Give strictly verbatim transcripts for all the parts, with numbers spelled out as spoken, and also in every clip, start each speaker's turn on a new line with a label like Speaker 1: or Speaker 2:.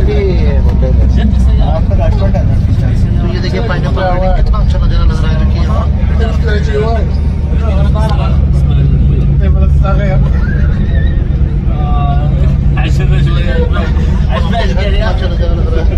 Speaker 1: तो ये देखिए पाइनएप्पल गार्डन कितना अच्छा नजारा लग रहा है। देखिए यहाँ अच्छा नजारा लग रहा है।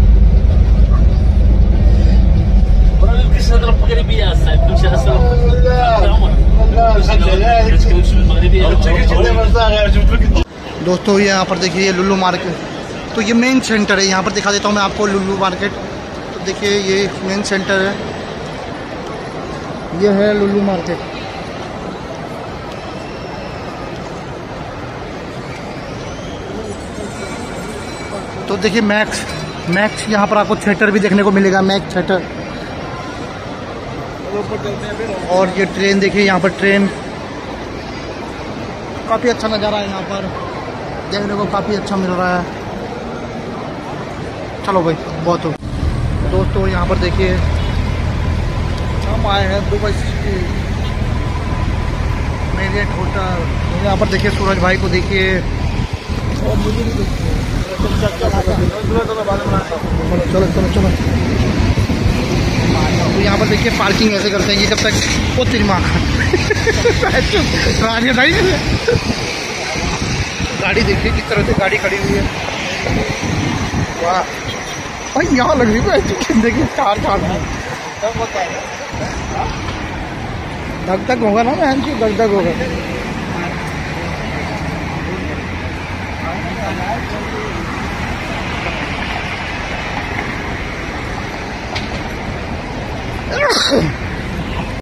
Speaker 1: दोस्तों ये यहाँ पर देखिए ये लुल्लू मार्केट, तो ये मेन सेंटर है। यहाँ पर दिखा देता हूँ मैं आपको लुल्लू मार्केट। तो देखिए ये मेन सेंटर है, ये है लुल्लू मार्केट। तो देखिए मैक्स मैक्स यहाँ पर आपको थिएटर भी देखने को मिलेगा, मैक्स थिएटर। और ये ट्रेन देखिए, यहाँ पर ट्रेन काफ़ी अच्छा नज़ारा है, यहाँ पर देखने को काफ़ी अच्छा मिल रहा है। चलो भाई बहुत हो। दोस्तों यहाँ पर देखिए हम आए हैं दुबई सिटी मेरियट होटल। यहाँ पर देखिए सूरज भाई को देखिए और मुझे भी देखिए। चलो चलो चलो। तो यहाँ पर देखिए पार्किंग ऐसे करते हैं कि जब तक वो तेरी माँ गाड़ी देखिए किस तरह से गाड़ी खड़ी हुई है। वाह भाई यहाँ लग रही है देखिए कार कार धक धक होगा ना बहन की, धक धक होगा। Ugh!